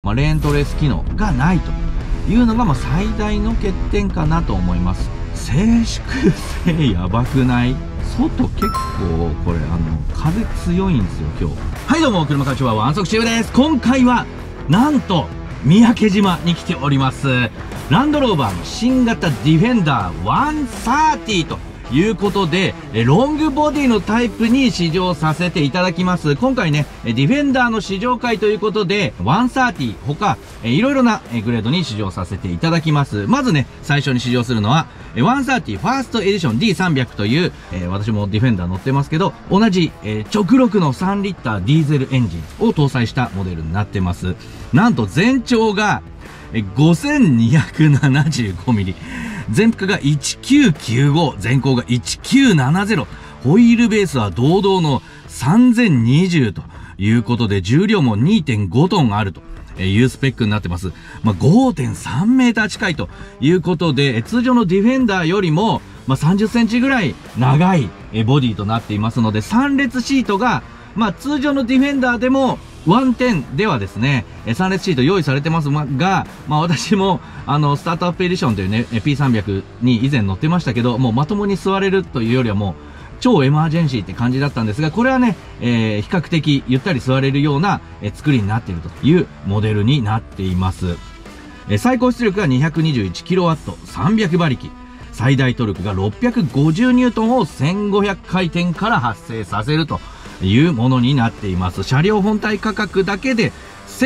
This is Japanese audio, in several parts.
レーントレース機能がないというのが、最大の欠点かなと思います。静粛性やばくない？外結構、これ風強いんですよ、今日。はいどうも、車課長はワンソクチューブです。今回は、なんと、三宅島に来ております。ランドローバーの新型ディフェンダー130ということで、ロングボディのタイプに試乗させていただきます。今回ね、ディフェンダーの試乗会ということで、130他、いろいろなグレードに試乗させていただきます。まずね、最初に試乗するのは、130ファーストエディション D300 という、私もディフェンダー乗ってますけど、同じ、直録の3リッターディーゼルエンジンを搭載したモデルになってます。なんと全長が、5275ミリ。全幅が1995、全高が1970。ホイールベースは堂々の3020ということで、重量も 2.5 トンあるというスペックになってます。5.3 メーター近いということで、通常のディフェンダーよりも、30センチぐらい長いボディとなっていますので、3列シートが、通常のディフェンダーでも、110ではですね、3列シート用意されてますが、私も、スタートアップエディションというね、P300 に以前乗ってましたけど、もうまともに座れるというよりはもう、超エマージェンシーって感じだったんですが、これはね、比較的ゆったり座れるような、作りになっているというモデルになっています。最高出力が 221kW、300馬力。最大トルクが650ニュートンを1500回転から発生させるというものになっています。車両本体価格だけで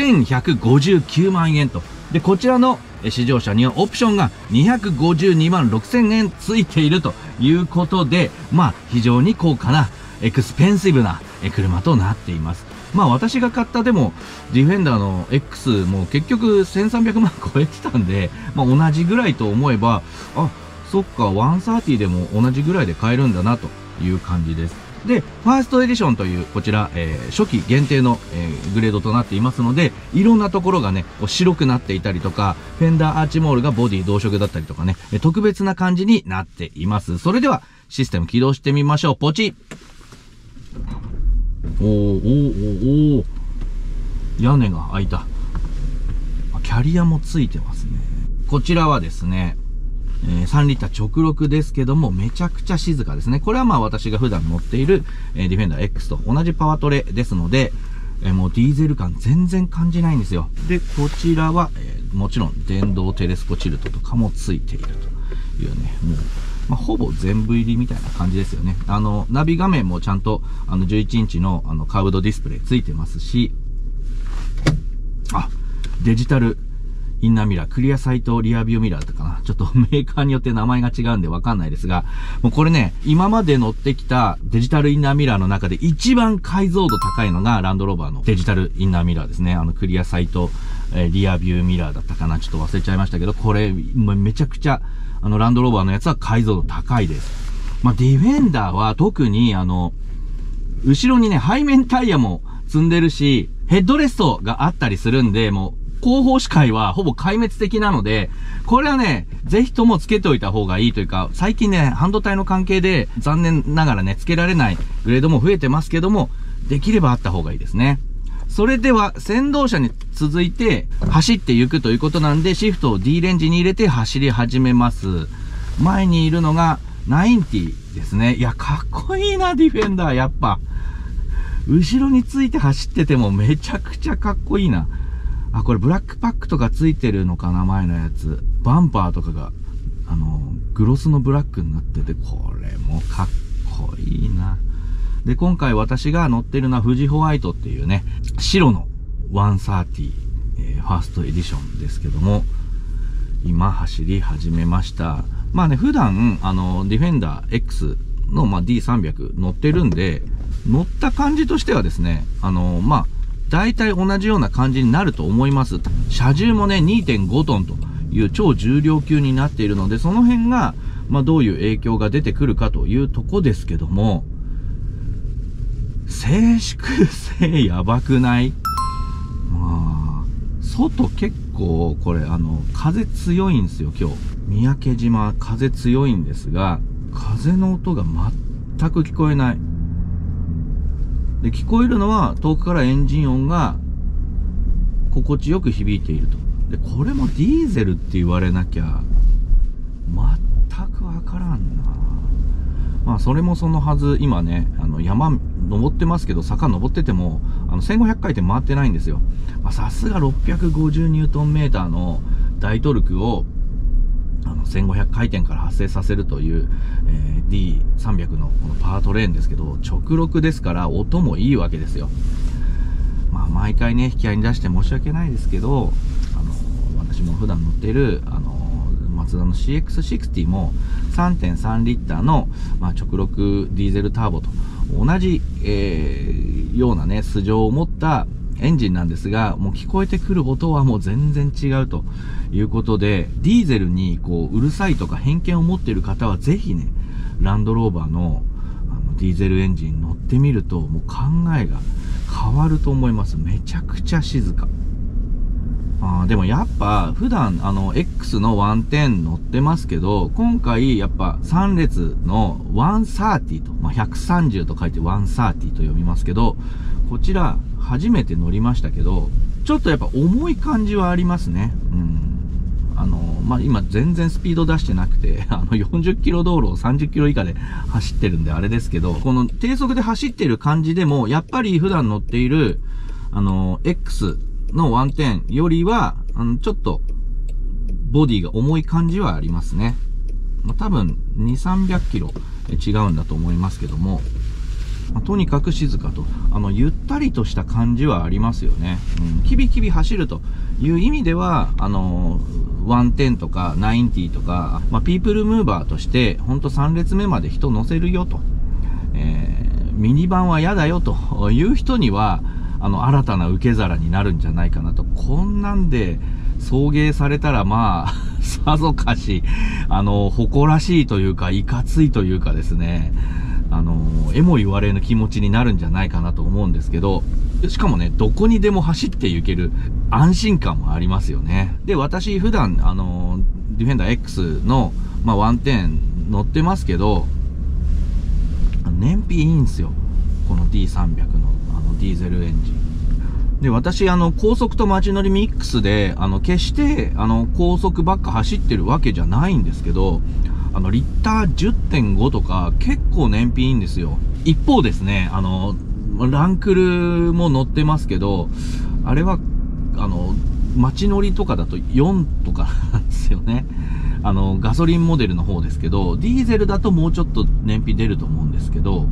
1159万円と。で、こちらの試乗車にはオプションが252万6000円ついているということで、非常に高価なエクスペンシブな車となっています。私が買ったでも、ディフェンダーの X も結局1300万超えてたんで、同じぐらいと思えば、そっか、130でも同じぐらいで買えるんだなという感じです。で、ファーストエディションという、こちら、初期限定の、グレードとなっていますので、いろんなところがね、白くなっていたりとか、フェンダーアーチモールがボディ同色だったりとかね、特別な感じになっています。それでは、システム起動してみましょう。ポチッ。屋根が開いた。キャリアもついてますね。こちらはですね、3リッター直録ですけども、めちゃくちゃ静かですね。これは私が普段乗っている、ディフェンダー X と同じパワートレですので、もうディーゼル感全然感じないんですよ。で、こちらは、もちろん電動テレスコチルトとかもついているというね、もう、ほぼ全部入りみたいな感じですよね。ナビ画面もちゃんと、11インチの、カーブドディスプレイついてますし、デジタル、インナーミラー、クリアサイトリアビューミラーとかな。ちょっとメーカーによって名前が違うんでわかんないですが、もうこれね、今まで乗ってきたデジタルインナーミラーの中で一番解像度高いのがランドローバーのデジタルインナーミラーですね。クリアサイト、リアビューミラーだったかな。ちょっと忘れちゃいましたけど、これ、めちゃくちゃ、ランドローバーのやつは解像度高いです。ディフェンダーは特に、後ろにね、背面タイヤも積んでるし、ヘッドレストがあったりするんで、もう、後方視界はほぼ壊滅的なので、これはね、ぜひともつけておいた方がいいというか、最近ね、半導体の関係で残念ながらね、つけられないグレードも増えてますけども、できればあった方がいいですね。それでは、先導車に続いて走っていくということなんで、シフトを D レンジに入れて走り始めます。前にいるのが90ですね。いや、かっこいいな、ディフェンダー、やっぱ。後ろについて走っててもめちゃくちゃかっこいいな。これブラックパックとかついてるのかな、前のやつ。バンパーとかが、グロスのブラックになってて、これもかっこいいな。で、今回私が乗ってるのは富士ホワイトっていうね、白の130、ファーストエディションですけども、今走り始めました。普段、ディフェンダー X の、D300 乗ってるんで、乗った感じとしてはですね、大体同じような感じになると思います。車重もね、2.5 トンという超重量級になっているので、その辺が、どういう影響が出てくるかというとこですけども、静粛性やばくない？外結構、これ、風強いんですよ、今日。三宅島、風強いんですが、風の音が全く聞こえない。で、聞こえるのは遠くからエンジン音が心地よく響いていると。で、これもディーゼルって言われなきゃ、全くわからんな。まあ、それもそのはず、今ね、山登ってますけど、坂登ってても、1500回転回ってないんですよ。まあ、さすが650ニュートンメーターの大トルクを、1500回転から発生させるという、D300 のこのパワートレーンですけど、直録ですから音もいいわけですよ。まあ、毎回ね、引き合いに出して申し訳ないですけど、私も普段乗っている、マツダの CX60 も 3.3 リッターの、まあ、直録ディーゼルターボと同じ、ようなね、素性を持ったエンジンなんですが、もう聞こえてくる音はもう全然違うということで、ディーゼルにこう、うるさいとか偏見を持っている方はぜひね、ランドローバーのディーゼルエンジン乗ってみると、もう考えが変わると思います。めちゃくちゃ静か。でもやっぱ普段X の110乗ってますけど、今回やっぱ3列の130と、まあ、130と書いて130と読みますけど、こちら初めて乗りましたけど、ちょっとやっぱ重い感じはありますね。まあ、今全然スピード出してなくて、40キロ道路を30キロ以下で走ってるんであれですけど、この低速で走ってる感じでも、やっぱり普段乗っている、X、の110よりは、ちょっと、ボディが重い感じはありますね。まあ、多分、2、300キロ違うんだと思いますけども、まあ、とにかく静かと、ゆったりとした感じはありますよね。キビキビ走るという意味では、110とか90とか、まあ、ピープルムーバーとして、ほんと3列目まで人乗せるよと、ミニバンは嫌だよという人には、新たな受け皿になるんじゃないかなと。こんなんで送迎されたら、まあ、さぞかし、誇らしいというか、いかついというかですね、えも言われぬ気持ちになるんじゃないかなと思うんですけど、しかもね、どこにでも走って行ける安心感もありますよね。で、私普段、ディフェンダー X の、まあ、110乗ってますけど、燃費いいんですよ。この D300 のディーゼルエンジン。で、私、高速と街乗りミックスで、決して、高速ばっか走ってるわけじゃないんですけど、リッター 10.5 とか、結構燃費いいんですよ。一方ですね、ランクルも乗ってますけど、あれは、街乗りとかだと4とかなんですよね。ガソリンモデルの方ですけど、ディーゼルだともうちょっと燃費出ると思うんですけど、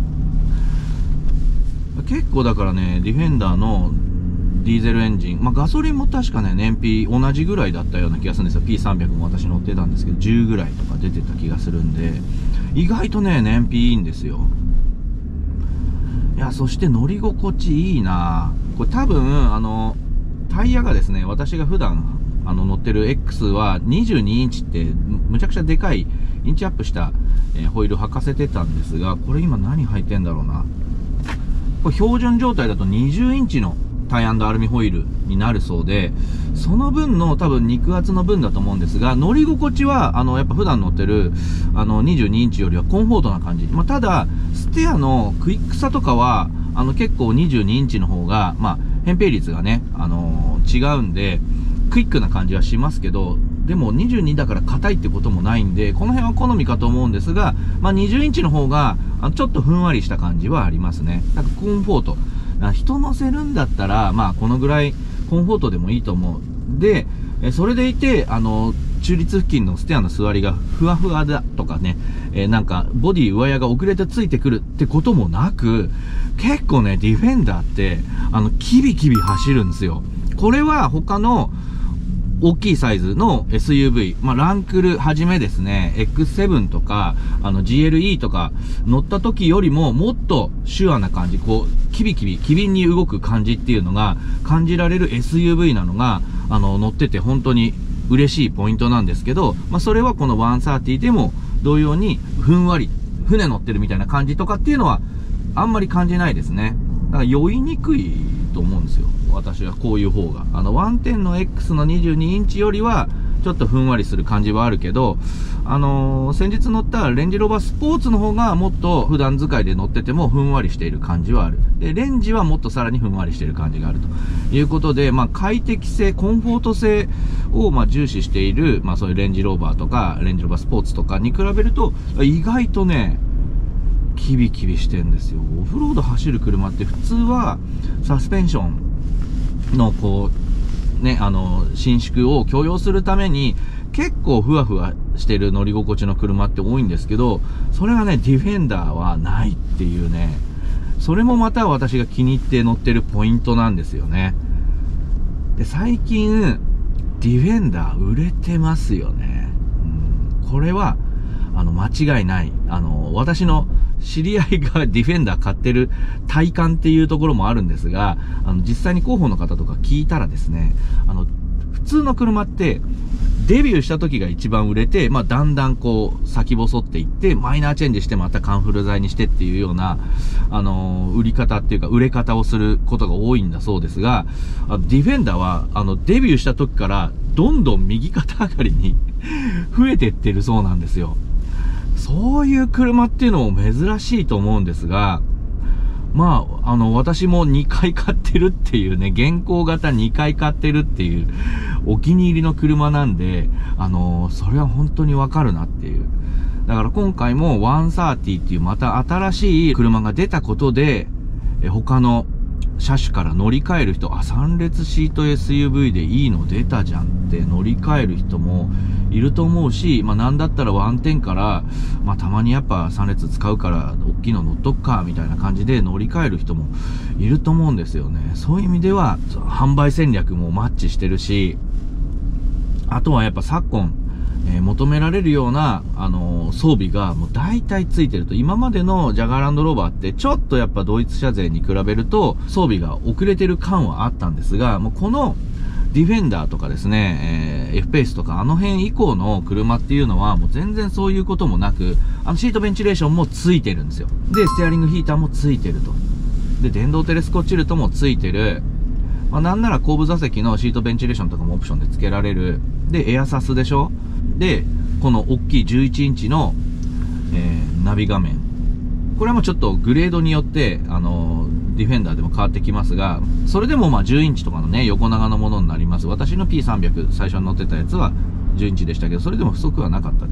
結構だからね、ディフェンダーのディーゼルエンジン、まあガソリンも確かね、燃費同じぐらいだったような気がするんですよ。P300 も私乗ってたんですけど、10ぐらいとか出てた気がするんで、意外とね、燃費いいんですよ。いや、そして乗り心地いいなこれ多分、タイヤがですね、私が普段、乗ってる X は22インチって、むちゃくちゃでかい、インチアップした、ホイール履かせてたんですが、これ今何履いてんだろうな。これ標準状態だと20インチのタイ&アルミホイールになるそうで、その分の多分肉厚の分だと思うんですが、乗り心地は、やっぱ普段乗ってる、22インチよりはコンフォートな感じ。まあ、ただ、ステアのクイックさとかは、結構22インチの方が、まあ、扁平率がね、違うんで、クイックな感じはしますけど、でも22だから硬いってこともないんで、この辺は好みかと思うんですが、まあ、20インチの方が、ちょっとふんわりした感じはありますね。なんかコンフォート。人乗せるんだったら、まあ、このぐらいコンフォートでもいいと思う。で、それでいて、中立付近のステアの座りがふわふわだとかね、なんか、ボディ上矢が遅れてついてくるってこともなく、結構ね、ディフェンダーって、キビキビ走るんですよ。これは他の、大きいサイズの SUV、まあ、ランクルはじめですね、X7 とか、GLE とか乗った時よりももっとシュアな感じ、こう、キビキビ、機敏に動く感じっていうのが感じられる SUV なのが、乗ってて本当に嬉しいポイントなんですけど、まあ、それはこの130でも同様にふんわり、船乗ってるみたいな感じとかっていうのはあんまり感じないですね。だから酔いにくいと思うんですよ。私はこういう方が。110の X の22インチよりは、 ちょっとふんわりする感じはあるけど、先日乗ったレンジローバースポーツの方がもっと普段使いで乗っててもふんわりしている感じはある。で、レンジはもっとさらにふんわりしている感じがあるということで、快適性、コンフォート性を重視している、そういうレンジローバーとか、レンジローバースポーツとかに比べると、意外とね、キビキビしてんですよ。オフロード走る車って普通はサスペンションの伸縮を許容するために結構ふわふわしてる乗り心地の車って多いんですけど、それがね、ディフェンダーはないっていうね、それもまた私が気に入って乗ってるポイントなんですよね。で、最近ディフェンダー売れてますよね。これは間違いない。私の知り合いがディフェンダー買ってる体感っていうところもあるんですが、実際に広報の方とか聞いたらですね、普通の車ってデビューした時が一番売れて、だんだん先細っていって、マイナーチェンジしてまたカンフル剤にしてっていうような、売り方っていうか売れ方をすることが多いんだそうですが、ディフェンダーはデビューした時からどんどん右肩上がりに増えてってるそうなんですよ。そういう車っていうのも珍しいと思うんですが、私も2回買ってるっていうね、現行型2回買ってるっていう、お気に入りの車なんで、それは本当にわかるなっていう。だから今回も130っていうまた新しい車が出たことで、他の車種から乗り換える人、3列シート SUV でいいの出たじゃんって乗り換える人もいると思うし、なんだったらワンテンから、たまにやっぱ3列使うから大きいの乗っとくかみたいな感じで乗り換える人もいると思うんですよね。そういう意味では販売戦略もマッチしてるし、あとはやっぱ昨今求められるような、装備がもう大体ついてると。今までのジャガーランドローバーってちょっとやっぱドイツ車勢に比べると装備が遅れてる感はあったんですが、もうこのディフェンダーとかですね、F ペースとか辺以降の車っていうのはもう全然そういうこともなく、シートベンチレーションもついてるんですよ。で、ステアリングヒーターもついてると。で、電動テレスコチルトもついてる。なんなら後部座席のシートベンチレーションとかもオプションで付けられる。で、エアサスでしょ。で、この大きい11インチの、ナビ画面。これもちょっとグレードによって、ディフェンダーでも変わってきますが、それでも10インチとかのね、横長のものになります。私の P300 最初に乗ってたやつは10インチでしたけど、それでも不足はなかったです。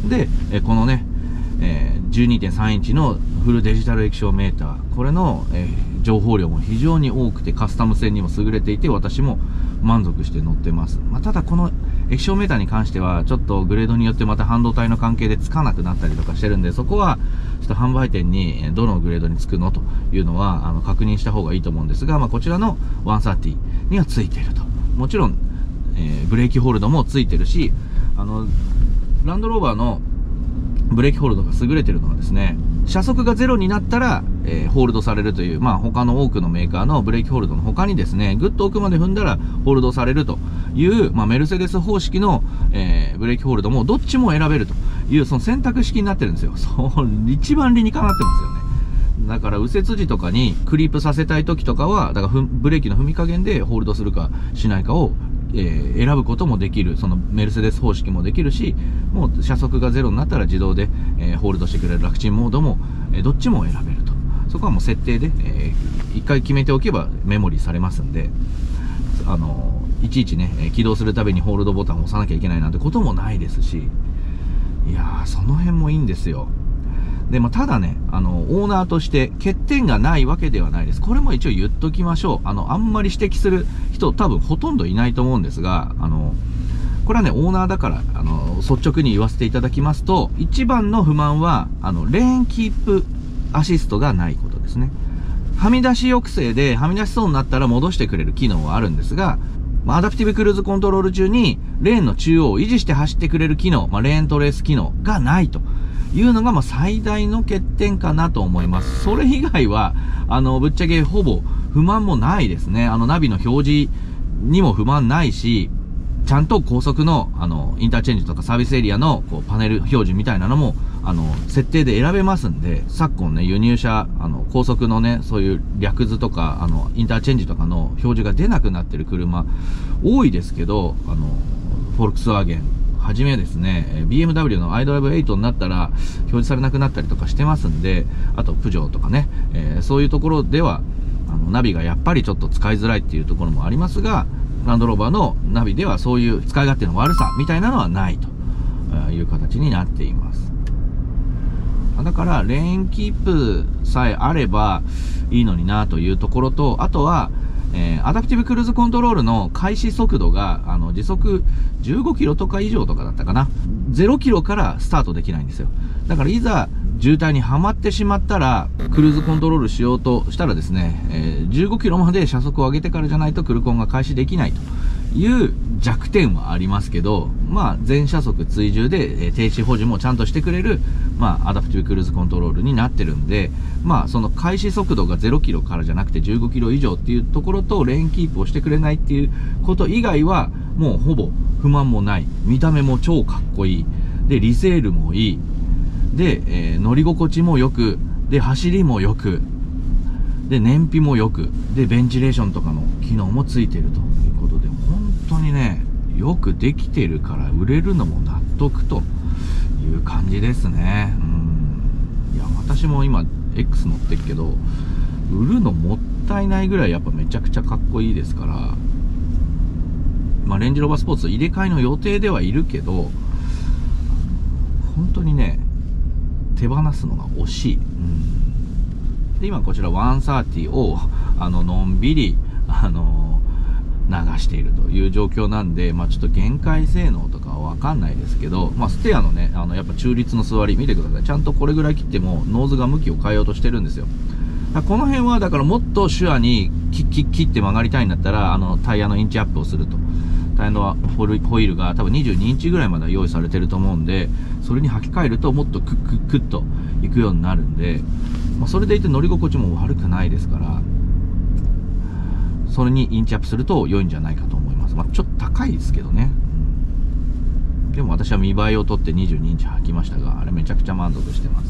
で、このね、12.3 インチのフルデジタル液晶メーター。これの、情報量も非常に多くてカスタム性にも優れていて、私も満足して乗ってます。ただこの液晶メーターに関しては、ちょっとグレードによってまた半導体の関係でつかなくなったりとかしてるんで、そこは、ちょっと販売店にどのグレードにつくのというのは、確認した方がいいと思うんですが、こちらの130にはついていると。もちろん、ブレーキホールドもついてるし、ランドローバーのブレーキホールドが優れてるのはですね、車速がゼロになったら、ホールドされるという、他の多くのメーカーのブレーキホールドの他にですね、ぐっと奥まで踏んだらホールドされるという、メルセデス方式の、ブレーキホールドもどっちも選べるという、その選択式になってるんですよ。一番理にかなってますよね。だから右折時とかにクリープさせたい時とかは、だからブレーキの踏み加減でホールドするかしないかを選ぶこともできる。そのメルセデス方式もできるし、もう車速がゼロになったら自動で、ホールドしてくれる楽ちんモードも、どっちも選べると。そこはもう設定で、一回決めておけばメモリーされますんで、いちいちね、起動するたびにホールドボタンを押さなきゃいけないなんてこともないですし、いやー、その辺もいいんですよ。で、ただね、オーナーとして欠点がないわけではないです。これも一応言っときましょう。あんまり指摘する人多分ほとんどいないと思うんですが、これはね、オーナーだから、率直に言わせていただきますと、一番の不満は、レーンキープアシストがないことですね。はみ出し抑制で、はみ出しそうになったら戻してくれる機能はあるんですが、アダプティブクルーズコントロール中に、レーンの中央を維持して走ってくれる機能、レーントレース機能がないというのが、最大の欠点かなと思います。それ以外は、ぶっちゃけほぼ不満もないですね。ナビの表示にも不満ないし、ちゃんと高速の、インターチェンジとかサービスエリアの、パネル表示みたいなのも、設定で選べますんで、昨今ね、輸入車、高速のね、そういう略図とか、インターチェンジとかの表示が出なくなってる車、多いですけど、 フォルクスワーゲンはじめですね、BMW の iDrive8 になったら表示されなくなったりとかしてますんで、あとプジョーとかね、そういうところではナビがやっぱりちょっと使いづらいっていうところもありますが、ランドローバーのナビではそういう使い勝手の悪さみたいなのはないという形になっています。だからレーンキープさえあればいいのになというところと、あとはアダプティブクルーズコントロールの開始速度が、時速15キロとか以上とかだったかな。0キロからスタートできないんですよ。だからいざ渋滞にはまってしまったら、クルーズコントロールしようとしたらですね、15キロまで車速を上げてからじゃないとクルコンが開始できないという弱点はありますけど、まあ、全車速追従で、停止保持もちゃんとしてくれる、まあ、アダプティブクルーズコントロールになってるんで、まあ、その開始速度が0キロからじゃなくて15キロ以上っていうところと、レーンキープをしてくれないっていうこと以外は、もうほぼ不満もない。見た目も超かっこいい。で、リセールもいい。で、乗り心地も良く。で、走りも良く。で、燃費も良く。で、ベンチレーションとかの機能もついているということで、本当にね、よくできてるから売れるのも納得という感じですね。いや、私も今 X 乗ってるけど、売るのもったいないぐらいやっぱめちゃくちゃかっこいいですから、まあレンジローバースポーツ入れ替えの予定ではいるけど、本当にね、手放すのが惜しい。で、今こちら130を、のんびり、流しているという状況なんで、まあちょっと限界性能とかはわかんないですけど、まあステアのね、やっぱ中立の座り見てください。ちゃんとこれぐらい切ってもノーズが向きを変えようとしてるんですよ。この辺はだからもっと手話に切って曲がりたいんだったら、タイヤのインチアップをすると。タイヤのホイールが多分22インチぐらいまで用意されてると思うんで、それに履き替えるともっとクッといくようになるんで、まあそれでいて乗り心地も悪くないですから、それにインチアップすると良いんじゃないかと思います。まあちょっと高いですけどね。でも私は見栄えを取って22インチ履きましたが、あれめちゃくちゃ満足してます。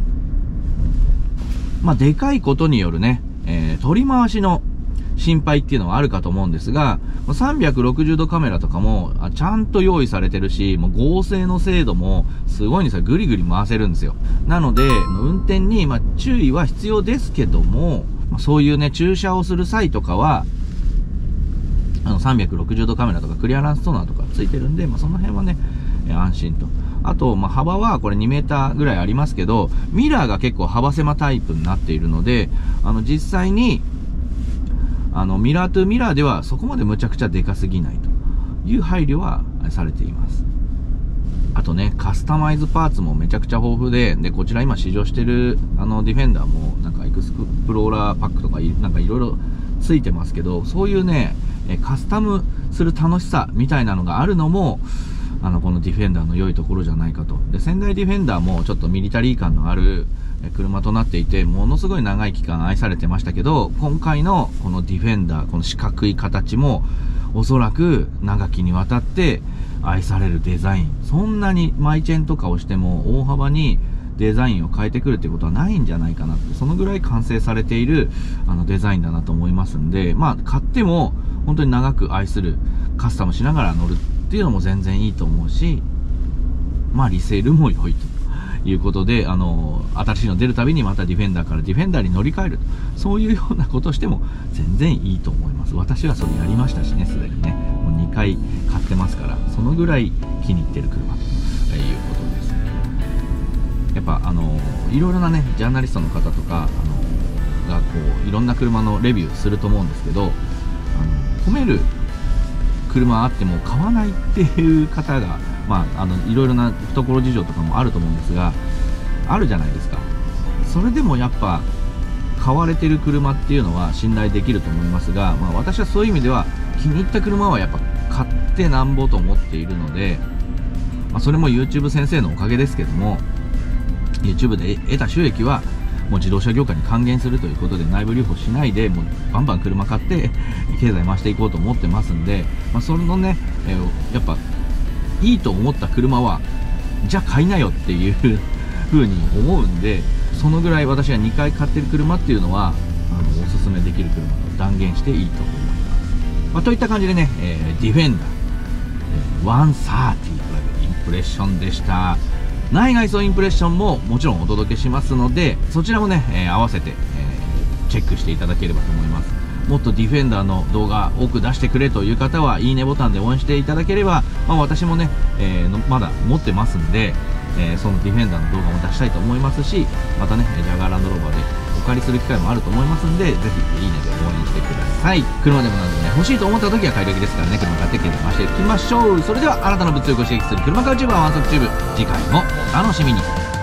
まあでかいことによるね、取り回しの心配っていうのはあるかと思うんですが、360度カメラとかもちゃんと用意されてるし、もう合成の精度もすごいんですよ。ぐりぐり回せるんですよ。なので、運転に注意は必要ですけども、そういうね、駐車をする際とかは、360度カメラとかクリアランストナーとかついてるんで、その辺はね、安心と。あと、幅はこれ2メーターぐらいありますけど、ミラーが結構幅狭タイプになっているので、実際に、ミラートゥミラーではそこまでむちゃくちゃでかすぎないという配慮はされています。あとね、カスタマイズパーツもめちゃくちゃ豊富で、こちら今試乗してるディフェンダーもなんかエクスプローラーパックとかなんかいろいろついてますけど、そういうね、カスタムする楽しさみたいなのがあるのも、このディフェンダーの良いところじゃないかと。で、仙台ディフェンダーもちょっとミリタリー感のある車となっていて、ものすごい長い期間愛されてましたけど、今回のこのディフェンダー、この四角い形も、おそらく長きにわたって愛されるデザイン。そんなにマイチェンとかをしても大幅にデザインを変えてくるってことはないんじゃないかなって、そのぐらい完成されているデザインだなと思いますんで、買っても本当に長く愛する、カスタムしながら乗るっていうのも全然いいと思うし、リセールも良いということで、新しいの出るたびにまたディフェンダーからディフェンダーに乗り換えると、そういうようなことしても全然いいと思います。私はそれやりましたしね、すでにね。もう2回買ってますから、そのぐらい気に入ってる車ということです。やっぱいろいろなね、ジャーナリストの方とか、がこう、いろんな車のレビューすると思うんですけど、褒める車あっても買わないっていう方が、いろいろな懐事情とかもあると思うんですが、あるじゃないですか。それでもやっぱ、買われてる車っていうのは信頼できると思いますが、私はそういう意味では、気に入った車はやっぱ買ってなんぼと思っているので、それも YouTube 先生のおかげですけども、YouTube で得た収益は、もう自動車業界に還元するということで内部留保しないで、もうバンバン車買って経済回していこうと思ってますんで、それのね、やっぱいいと思った車はじゃあ買いなよっていう風に思うんで、そのぐらい私は2回買ってる車っていうのはおすすめできる車と断言していいと思います。といった感じでね、ディフェンダー、 130というインプレッションでした。内外装インプレッションももちろんお届けしますので、そちらもね、合わせて、チェックしていただければと思います。もっとディフェンダーの動画多く出してくれという方は、いいねボタンで応援していただければ、私もね、まだ持ってますんで、そのディフェンダーの動画も出したいと思いますし、またね、ジャガーランドローバーでお借りする機会もあると思いますんで、ぜひいいねで応援してください。車でもなんでもね、欲しいと思った時は買い時ですからね、車買ってきて回していきましょう。それでは、あなたの物欲を刺激する車買うチューブはワンサクチューブ。次回もお楽しみに。